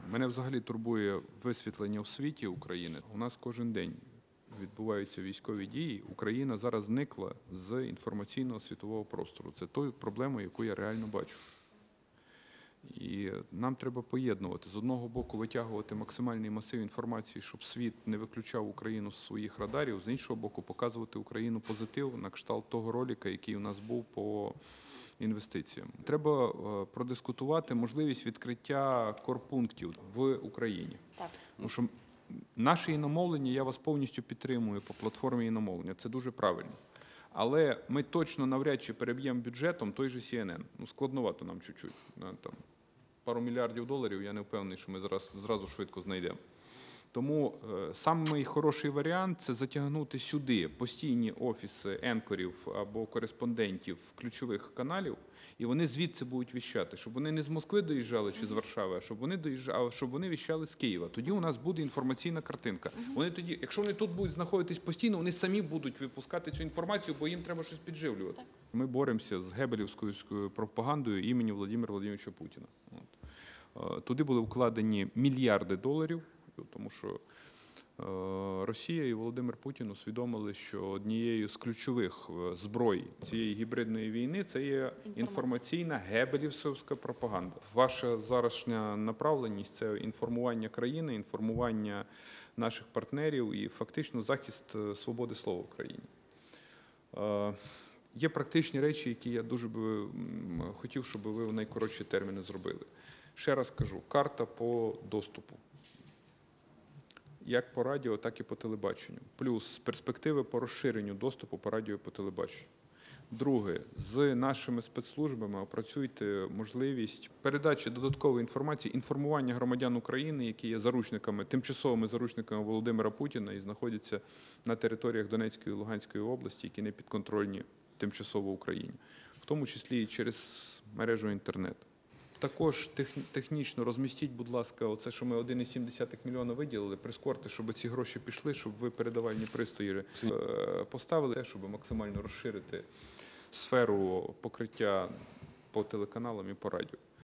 Мене взагалі турбує висвітлення у світі України. У нас кожен день відбуваються військові дії. Україна зараз зникла з інформаційного світового простору. Це тою проблемою, яку я реально бачу. І нам треба поєднувати. З одного боку, витягувати максимальний масив інформації, щоб світ не виключав Україну з своїх радарів. З іншого боку, показувати Україну позитив на кшталт того ролика, який у нас був по інвестиціям. Треба продискутувати можливість відкриття корпунктів в Україні. Так. Тому що наше іномовлення, я вас повністю підтримую по платформі іномовлення, це дуже правильно. Але ми точно навряд чи переб'ємо бюджетом той же CNN. Ну, складновато нам чуть-чуть. Там, пару мільярдів доларів, я не впевнений, що ми зразу швидко знайдемо. Тому самий хороший варіант – це затягнути сюди постійні офіси енкорів або кореспондентів ключових каналів, і вони звідси будуть віщати, щоб вони не з Москви доїжджали чи з Варшави, а щоб вони віщали з Києва. Тоді у нас буде інформаційна картинка. Вони тоді, якщо вони тут будуть знаходитись постійно, вони самі будуть випускати цю інформацію, бо їм треба щось підживлювати. Ми боремося з гебелівською пропагандою імені Володимира Володимировича Путіна. Туди були вкладені мільярди доларів, тому що Росія і Володимир Путін усвідомили, що однією з ключових зброй цієї гібридної війни – це є інформаційна гебелівська пропаганда. Ваша зарашня направленість – це інформування країни, інформування наших партнерів і фактично захист свободи слова в країні. Є практичні речі, які я дуже би хотів, щоб ви в найкоротші терміни зробили. Ще раз кажу, карта по доступу. Як по радіо, так і по телебаченню. Плюс перспективи по розширенню доступу по радіо і по телебаченню. Друге, з нашими спецслужбами опрацюйте можливість передачі додаткової інформації, інформування громадян України, які є заручниками, тимчасовими заручниками Володимира Путіна і знаходяться на територіях Донецької і Луганської області, які не підконтрольні тимчасово Україні, в тому числі і через мережу інтернет. Також технічно розмістіть, будь ласка, оце, що ми 1,7 мільйона виділили, прискорте, щоб ці гроші пішли, щоб ви передавальні пристрої поставили, щоб максимально розширити сферу покриття по телеканалам і по радіо.